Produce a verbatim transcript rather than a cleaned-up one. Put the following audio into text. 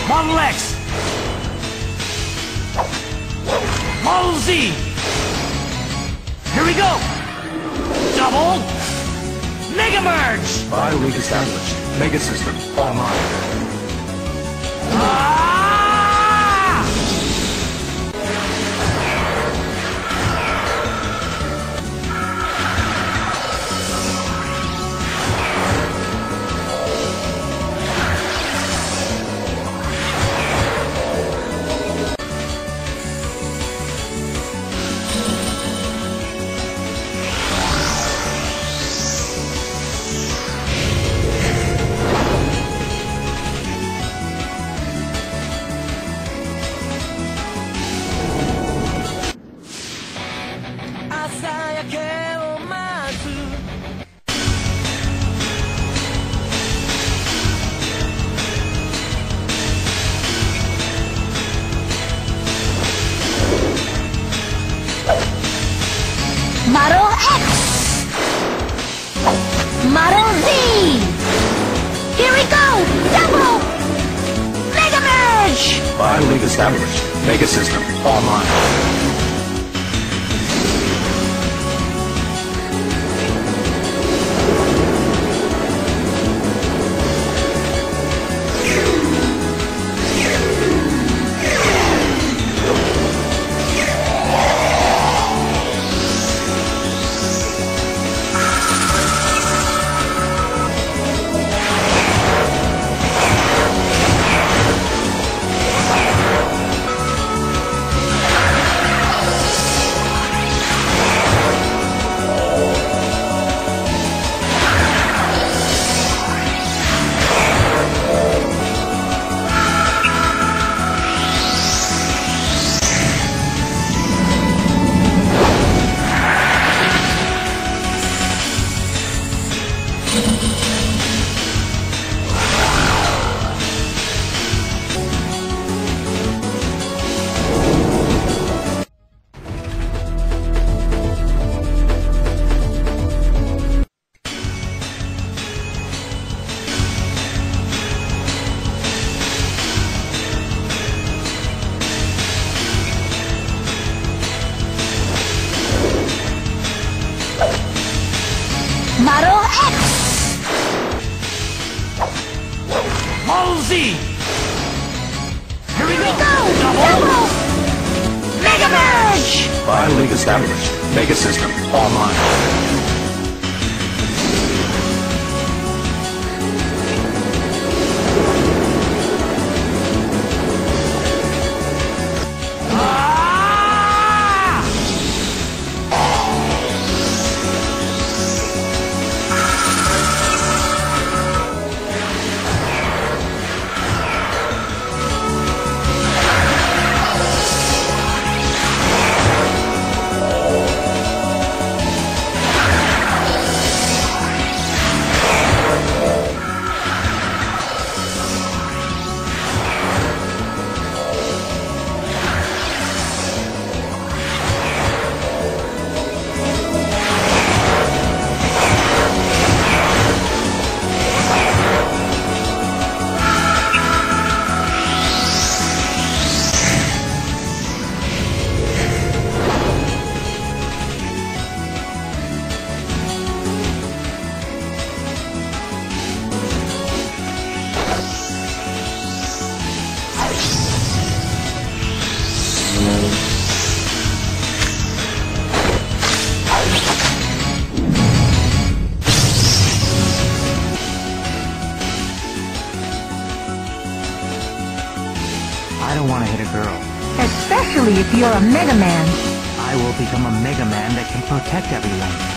Model X! Model Z! Here we go! Double! Mega Merge! Bio-League established. Mega system online. Ah! Model X! Model Z! Here we go! Double! Mega Merge! Bio-League established. Mega system online. Model X! Model Z! Here we go! Double! Double! Mega Merge! Bio-League established. Mega system online. I don't want to hit a girl. Especially if you're a Mega Man. I will become a Mega Man that can protect everyone.